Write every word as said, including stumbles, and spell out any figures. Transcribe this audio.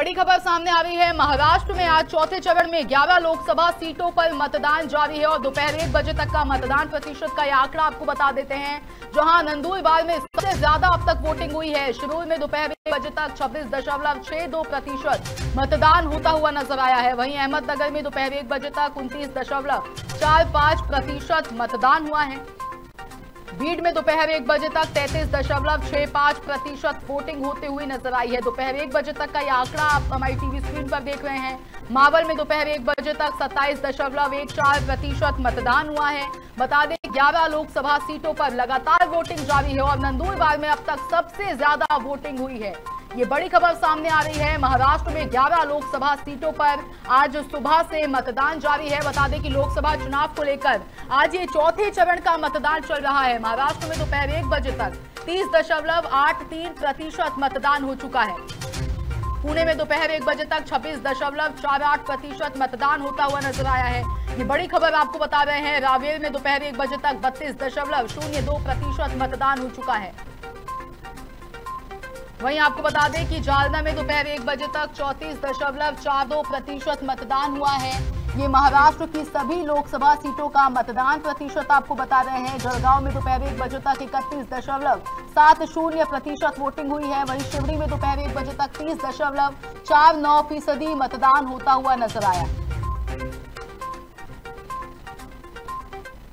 बड़ी खबर सामने आ रही है। महाराष्ट्र में आज चौथे चरण में ग्यारह लोकसभा सीटों पर मतदान जारी है और दोपहर एक बजे तक का मतदान प्रतिशत का यह आंकड़ा आपको बता देते हैं। जहां नंदुरबार में सबसे ज्यादा अब तक वोटिंग हुई है। शिरूर में दोपहर एक बजे तक छब्बीस दशमलव छह दो प्रतिशत मतदान होता हुआ नजर आया है। वहीं अहमदनगर में दोपहर एक बजे तक उनतीस दशमलव चार पांच प्रतिशत मतदान हुआ है। बीड में दोपहर एक बजे तक तैंतीस दशमलव छह पांच प्रतिशत वोटिंग होते हुए नजर आई है। दोपहर एक बजे तक का यह आंकड़ा आप हमारी टीवी स्क्रीन पर देख रहे हैं। मावल में दोपहर एक बजे तक सत्ताईस दशमलव एक चार प्रतिशत मतदान हुआ है। बता दें ग्यारह लोकसभा सीटों पर लगातार वोटिंग जारी है और नंदुरबार में अब तक सबसे ज्यादा वोटिंग हुई है। ये बड़ी खबर सामने आ रही है। महाराष्ट्र में ग्यारह लोकसभा सीटों पर आज सुबह से मतदान जारी है। बता दें कि लोकसभा चुनाव को लेकर आज ये चौथे चरण का मतदान चल रहा है। महाराष्ट्र में दोपहर एक बजे तक तीस दशमलव आठ तीन प्रतिशत मतदान हो चुका है। पुणे में दोपहर एक बजे तक छब्बीस दशमलव चार आठ प्रतिशत मतदान होता हुआ नजर आया है। ये बड़ी खबर आपको बता रहे हैं। रावेर में दोपहर एक बजे तक बत्तीस दशमलव शून्य दो प्रतिशत मतदान हो चुका है। वहीं आपको बता दें कि जालना में दोपहर एक बजे तक चौंतीस दशमलव चार दो प्रतिशत मतदान हुआ है। ये महाराष्ट्र की सभी लोकसभा सीटों का मतदान प्रतिशत आपको बता रहे हैं। जलगांव में दोपहर एक बजे तक इकतीस दशमलव सात शून्य प्रतिशत वोटिंग हुई है। वहीं शिवरी में दोपहर एक बजे तक तीस दशमलव चार नौ फीसदी मतदान होता हुआ नजर आया।